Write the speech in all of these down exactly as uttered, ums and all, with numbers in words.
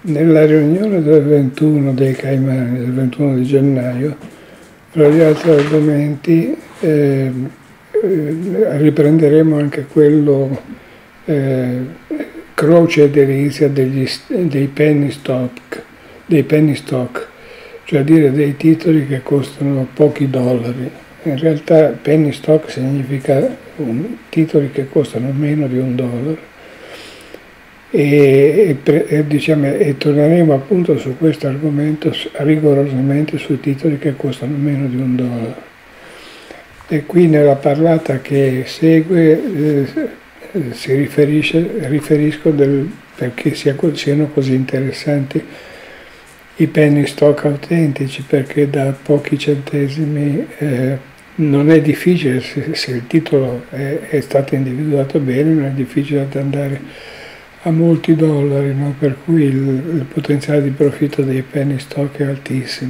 nella riunione del ventuno dei Caimani, del ventuno di gennaio, fra gli altri argomenti eh, eh, riprenderemo anche quello eh, croce e delizia degli, dei penny stock, dei penny stock, cioè a dire dei titoli che costano pochi dollari. In realtà penny stock significa un, titoli che costano meno di un dollaro. E, e, e, diciamo, e torneremo appunto su questo argomento rigorosamente sui titoli che costano meno di un dollaro. E qui nella parlata che segue eh, si riferisce, riferisco del, perché sia, siano così interessanti i penny stock autentici, perché da pochi centesimi eh, non è difficile, se, se il titolo è, è stato individuato bene, non è difficile da andare a molti dollari, no? Per cui il, il potenziale di profitto dei penny stock è altissimo.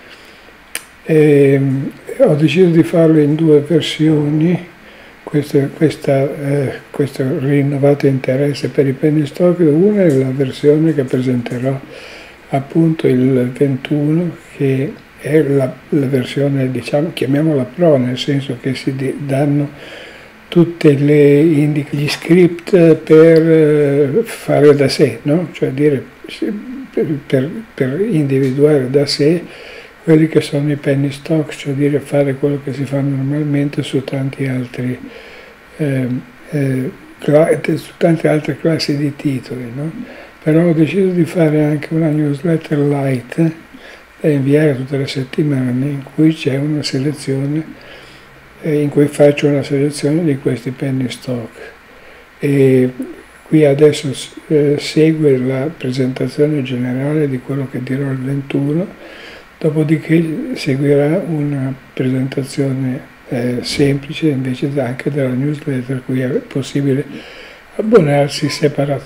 E, ho deciso di farlo in due versioni, questo, questa, eh, questo rinnovato interesse per i penny stock. Una è la versione che presenterò appunto il ventuno, che è la, la versione, diciamo, chiamiamola pro, nel senso che si danno tutte le indica gli script per fare da sé, no? Cioè dire per, per, per individuare da sé quelli che sono i penny stock, cioè dire fare quello che si fa normalmente su tanti altri eh, eh, su tante altre classi di titoli, no? Però ho deciso di fare anche una newsletter light da inviare tutte le settimane, in cui c'è una selezione, in cui faccio una selezione di questi penny stock. E qui adesso eh, segue la presentazione generale di quello che dirò il ventuno, dopodiché seguirà una presentazione eh, semplice invece anche della newsletter, cui è possibile abbonarsi separatamente.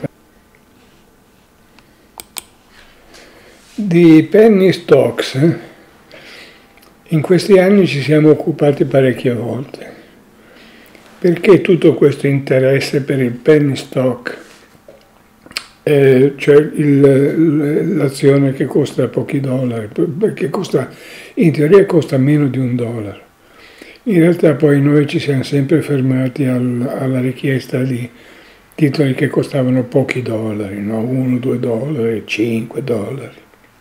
Di penny stocks in questi anni ci siamo occupati parecchie volte. Perché tutto questo interesse per il penny stock, eh, cioè l'azione che costa pochi dollari, perché costa, in teoria costa meno di un dollaro. In realtà poi noi ci siamo sempre fermati al, alla richiesta di titoli che costavano pochi dollari, no? uno, due dollari, cinque dollari.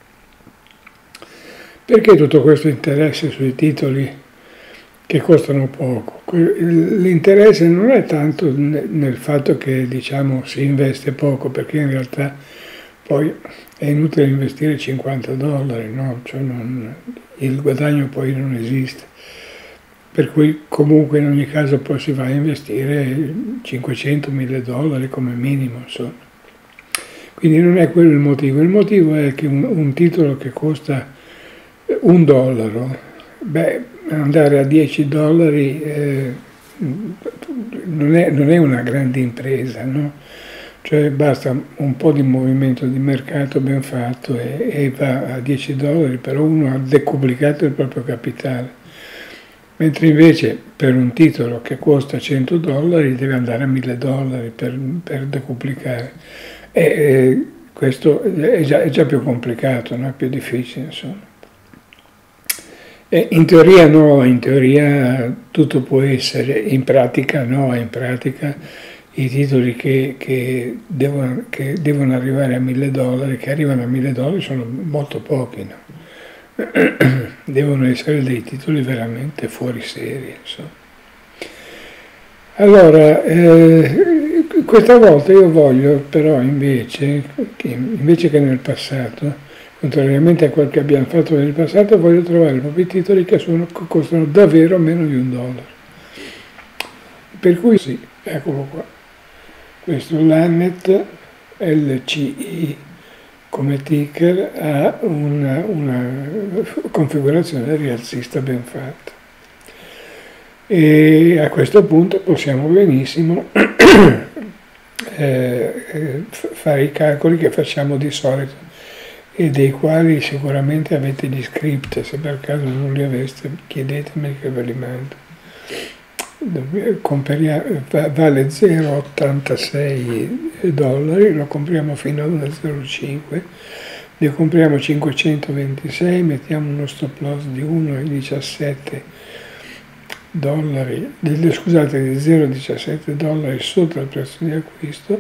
Perché tutto questo interesse sui titoli che costano poco? L'interesse non è tanto nel fatto che, diciamo, si investe poco, perché in realtà poi è inutile investire cinquanta dollari, no? Cioè non, il guadagno poi non esiste. Per cui comunque in ogni caso poi si va a investire cinquecento mille dollari come minimo, insomma. Quindi non è quello il motivo. Il motivo è che un, un titolo che costa un dollaro, beh, andare a dieci dollari eh, non, è, non è una grande impresa, no? Cioè basta un po' di movimento di mercato ben fatto e, e va a dieci dollari, però uno ha decuplicato il proprio capitale. Mentre invece per un titolo che costa cento dollari deve andare a mille dollari per, per decuplicare. E, e questo è già, è già più complicato, no? È più difficile, insomma. In teoria no, in teoria tutto può essere, in pratica no, in pratica i titoli che, che, devono, che devono arrivare a mille dollari, che arrivano a mille dollari sono molto pochi, no? Devono essere dei titoli veramente fuori serie, insomma. Allora, eh, questa volta io voglio però invece, che, invece che nel passato, contrariamente a quel che abbiamo fatto nel passato, voglio trovare proprio i titoli che, sono, che costano davvero meno di un dollaro. Per cui sì, eccolo qua. Questo l'Annet L C I come ticker ha una, una configurazione rialzista ben fatta. E a questo punto possiamo benissimo eh, fare i calcoli che facciamo di solito e dei quali sicuramente avete gli script, se per caso non li aveste chiedetemi che ve li mando. vale zero virgola ottantasei dollari, lo compriamo fino a uno virgola zero cinque, ne compriamo cinquecentoventisei, mettiamo uno stop loss di uno virgola diciassette dollari, di, scusate, di zero virgola diciassette dollari sotto il prezzo di acquisto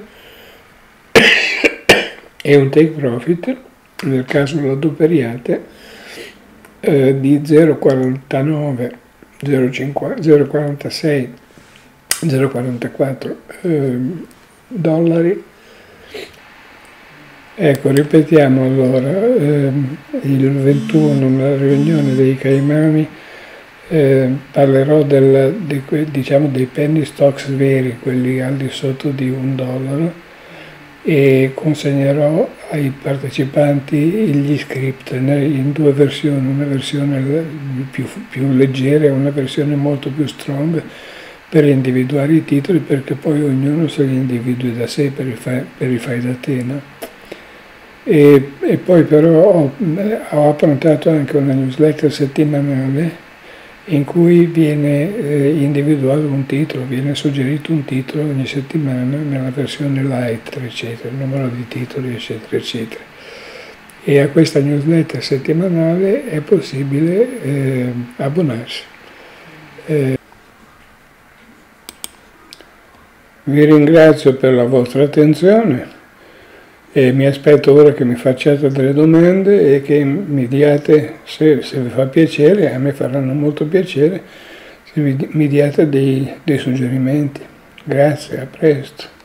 e un take profit, nel caso lo adoperiate, eh, di zero virgola quarantanove, zero virgola quarantasei, zero virgola quarantaquattro eh, dollari. Ecco, ripetiamo allora, eh, il ventuno, nella riunione dei Caimani, eh, parlerò del, di, diciamo, dei penny stocks veri, quelli al di sotto di un dollaro, e consegnerò ai partecipanti gli script in due versioni, una versione più, più leggera e una versione molto più strong, per individuare i titoli, perché poi ognuno se li individui da sé per i fai, per i fai da te, no? E, e poi però ho, ho approntato anche una newsletter settimanale in cui viene eh, individuato un titolo, viene suggerito un titolo ogni settimana nella versione light, eccetera, il numero di titoli, eccetera, eccetera. E a questa newsletter settimanale è possibile eh, abbonarsi. Eh, vi ringrazio per la vostra attenzione e mi aspetto ora che mi facciate delle domande e che mi diate, se, se vi fa piacere, a me faranno molto piacere, se mi, mi diate dei, dei suggerimenti. Grazie, a presto.